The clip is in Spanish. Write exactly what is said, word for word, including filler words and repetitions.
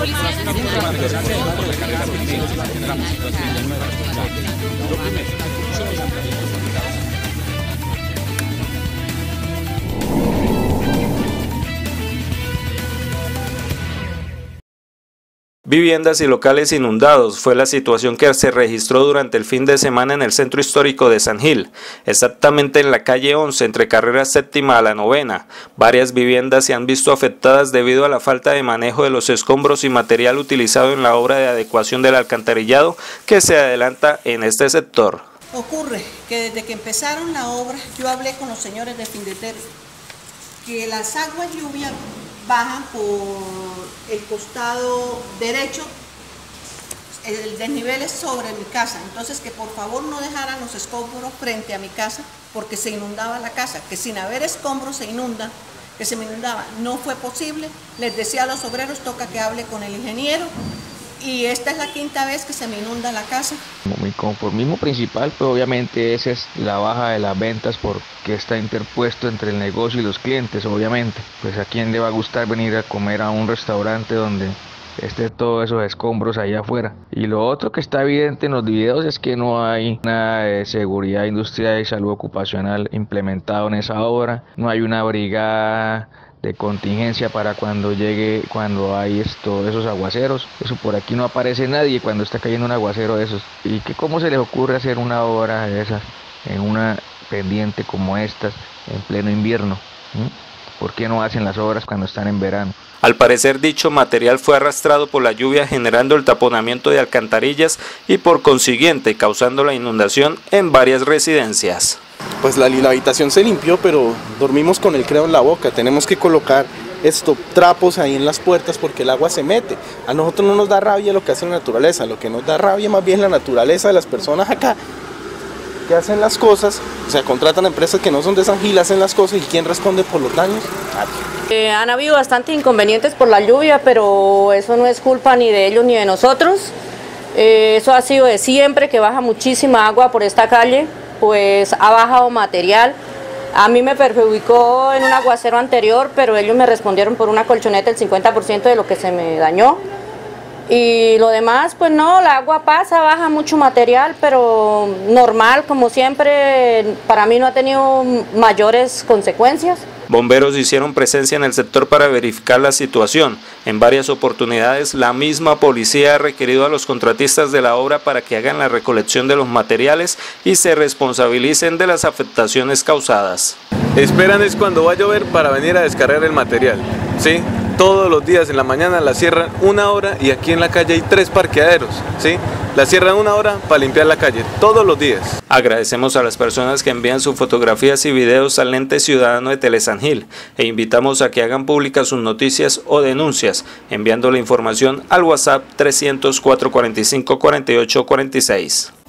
Viviendas y locales inundados fue la situación que se registró durante el fin de semana en el centro histórico de San Gil, exactamente en la calle once, entre carrera séptima a la novena. Varias viviendas se han visto afectadas debido a la falta de manejo de los escombros y material utilizado en la obra de adecuación del alcantarillado que se adelanta en este sector. Ocurre que desde que empezaron la obra, yo hablé con los señores de Findeter, que las aguas lluvias bajan por el costado derecho, el desnivel es sobre mi casa, entonces que por favor no dejaran los escombros frente a mi casa porque se inundaba la casa, que sin haber escombros se inunda, que se me inundaba, no fue posible. Les decía a los obreros, toca que hable con el ingeniero, y esta es la quinta vez que se me inunda la casa. Mi conformismo principal, pues obviamente esa es la baja de las ventas porque está interpuesto entre el negocio y los clientes, obviamente. Pues a quién le va a gustar venir a comer a un restaurante donde esté todos esos escombros allá afuera. Y lo otro que está evidente en los videos es que no hay nada de seguridad industrial y salud ocupacional implementado en esa obra, no hay una brigada de contingencia para cuando llegue, cuando hay esto, esos aguaceros. Eso por aquí no aparece nadie cuando está cayendo un aguacero de esos. ¿Y que cómo se les ocurre hacer una obra de esas en una pendiente como estas en pleno invierno? ¿Mm? ¿Por qué no hacen las obras cuando están en verano? Al parecer dicho material fue arrastrado por la lluvia generando el taponamiento de alcantarillas y por consiguiente causando la inundación en varias residencias. Pues la, la habitación se limpió, pero dormimos con el creo en la boca. Tenemos que colocar esto, trapos ahí en las puertas porque el agua se mete. A nosotros no nos da rabia lo que hace la naturaleza, lo que nos da rabia más bien la naturaleza de las personas acá que hacen las cosas, o sea, contratan empresas que no son de San Gil, hacen las cosas, y ¿quién responde por los daños? Eh, han habido bastantes inconvenientes por la lluvia, pero eso no es culpa ni de ellos ni de nosotros. Eh, eso ha sido de siempre, que baja muchísima agua por esta calle, pues ha bajado material. A mí me perjudicó en un aguacero anterior, pero ellos me respondieron por una colchoneta el cincuenta por ciento de lo que se me dañó. Y lo demás, pues no, la agua pasa, baja mucho material, pero normal, como siempre, para mí no ha tenido mayores consecuencias. Bomberos hicieron presencia en el sector para verificar la situación. En varias oportunidades, la misma policía ha requerido a los contratistas de la obra para que hagan la recolección de los materiales y se responsabilicen de las afectaciones causadas. Esperan es cuando va a llover para venir a descargar el material, ¿sí? Todos los días en la mañana la cierran una hora y aquí en la calle hay tres parqueaderos, ¿sí? La cierran una hora para limpiar la calle, todos los días. Agradecemos a las personas que envían sus fotografías y videos al ente ciudadano de Telesan Gil e invitamos a que hagan públicas sus noticias o denuncias enviando la información al WhatsApp trescientos cuatro cuarenta y cinco cuarenta y ocho cuarenta y seis.